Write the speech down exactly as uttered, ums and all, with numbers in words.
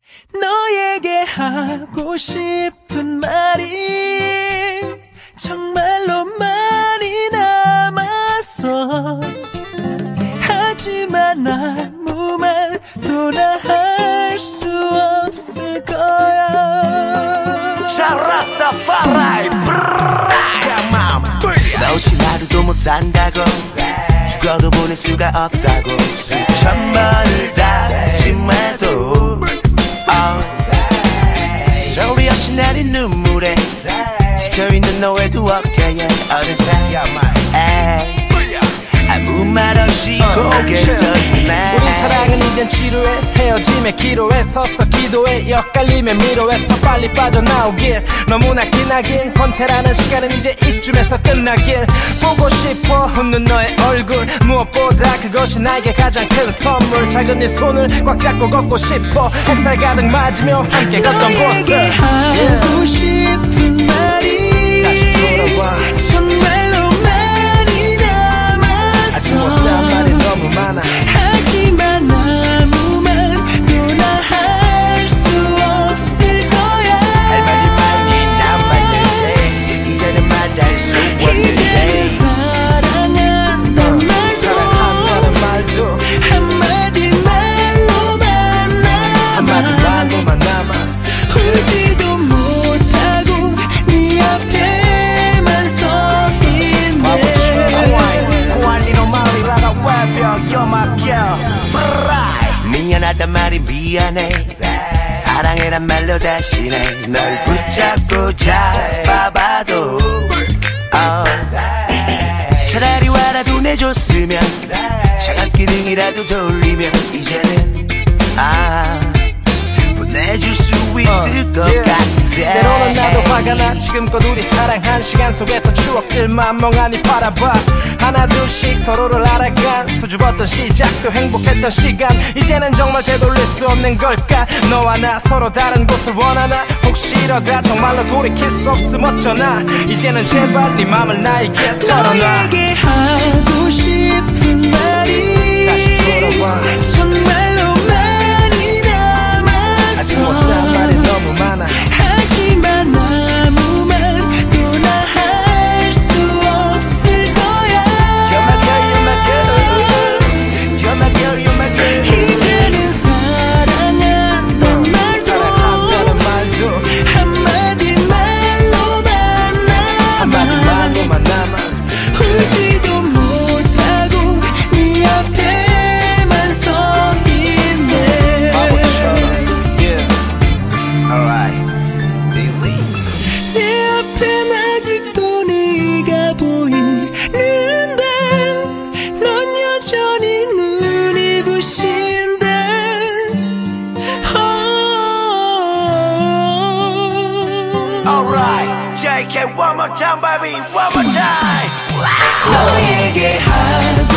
너에게 하고 싶은 말이 정말로 많이 남았어. 하지만 아무 말도 나 할 수 없을 거야. 샤라사파라이 너 없이 하루도 못 산다고, 죽어도 보낼 수가 없다고 수천 번을 다짐해도 소리 없이 내린 눈물에 스쳐있는 너에도 어깨에 어느새 아무 말 없이 고개를 들네. 우리 사랑은 이젠 지루해. 헤어짐에 기로에 서서 기도해. 엇갈림에 미로에서 빨리 빠져나오길. 너무나 기나긴 권태라는 시간은 이제 이쯤에서 끝나길. 보고 싶어 웃는 너의 얼굴. 무엇보다 그것이 나에게 가장 큰 선물. 작은 네 손을 꽉 잡고 걷고 싶어. 햇살 가득 맞으며 함께 걷던 곳을. 너에게 하고 싶은 말이 다시 돌아와. 정말로 못한 말이 너무 많아. 하지만 아무 말도 나 할 수 없을 거야. 할 말이 많이 남았는데 이제는 말할 수 없는데. 이제는 사랑한단 어, 말도 사랑한다는 말도 한마디 말로만 남아. 한마디 말로만 남아. 울지도 못하고 네 앞에만 서 있네. You're my girl. 미안하단 말이 미안해. 사랑해란 말로 대신해. 널 붙잡고 잡아봐도 oh. 차라리 와라도 내줬으면 차갑게 등이라도 돌리면 이제는 아 보내줄 수 있을 어, 것 yeah. 같은데. 때로는 나도 화가 나. 지금껏 우리 사랑한 시간 속에서 추억들만 멍하니 바라봐. 하나 둘씩 서로를 알아간 수줍었던 시작도 행복했던 시간. 이제는 정말 되돌릴 수 없는 걸까. 너와 나 서로 다른 곳을 원하나. 혹시 이러다 정말로 돌이킬 수 없음 어쩌나. 이제는 제발 네 맘을 나에게 털어놔. 너에게 하고 싶은 말이 다시 돌아와. 정말로 많이 남았어. 아직 못한 말이 너무 많아. 하지만 아무 말도 나 할 수 없을 거야. You're my girl, you're my girl. You're my girl, you're my girl. 이제는 사랑한단 말도 사랑한다는 말도 한마디 말로만 남아. 한마디 말로만 남아. 울지도 못하고 네 앞에만 서 있네. 바보처럼. Yeah. Alright. Easy. 내 앞엔 아직도 네가 보이는데 넌 여전히 눈이 부신데. Alright. J K one more time, baby. One more time. 너에게 하고